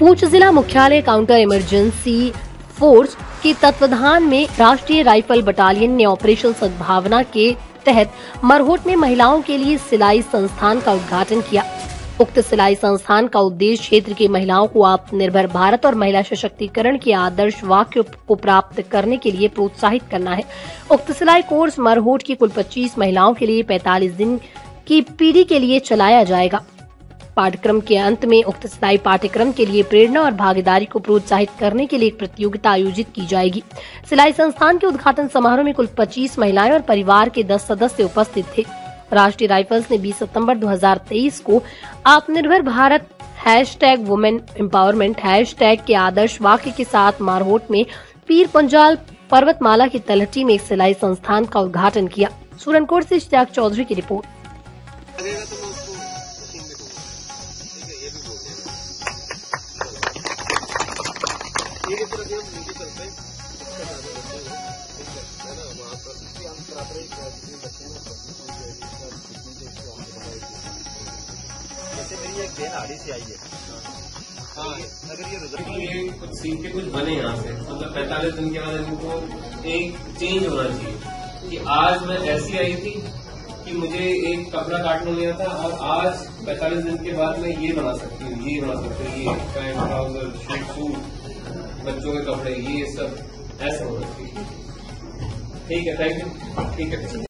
पूंछ जिला मुख्यालय counter emergency force के तत्वाधान में राष्ट्रीय राइफल बटालियन ने ऑपरेशन सद्भावना के तहत मरहोट में महिलाओं के लिए सिलाई संस्थान का उद्घाटन किया। उक्त सिलाई संस्थान का उद्देश्य क्षेत्र की महिलाओं को आत्मनिर्भर भारत और महिला सशक्तिकरण के आदर्श वाक्य को प्राप्त करने के लिए प्रोत्साहित करना है। उक्त सिलाई कोर्स मरहोट की कुल 25 महिलाओं के लिए 45 दिन की पीढ़ी के लिए चलाया जाएगा। पाठ्यक्रम के अंत में उक्त सिलाई पाठ्यक्रम के लिए प्रेरणा और भागीदारी को प्रोत्साहित करने के लिए एक प्रतियोगिता आयोजित की जाएगी। सिलाई संस्थान के उद्घाटन समारोह में कुल 25 महिलाएं और परिवार के 10 सदस्य उपस्थित थे। राष्ट्रीय राइफल्स ने 20 सितंबर 2023 को आत्मनिर्भर भारत #वुमेन एम्पावरमेंट # के आदर्श वाक्य के साथ मारहोट में पीर पंजाल पर्वतमाला की तलहटी में एक सिलाई संस्थान का उद्घाटन किया। सूरनकोट से इश्तियाक चौधरी की रिपोर्ट। जैसे मेरी एक बहन आड़ी से आई है। हाँ, अगर ये कुछ सीख के कुछ बने यहाँ से, मतलब 45 दिन के बाद इनको एक चेंज होना चाहिए कि आज मैं ऐसी आई थी कि मुझे एक कपड़ा काटना नहीं था और आज 45 दिन के बाद मैं ये बना सकती हूँ, ये बना सकती हूँ, ये पैंट ट्राउजर सूट बच्चों के कपड़े, ये सब ऐसा होना चाहिए। ठीक है, थैंक यू। ठीक है।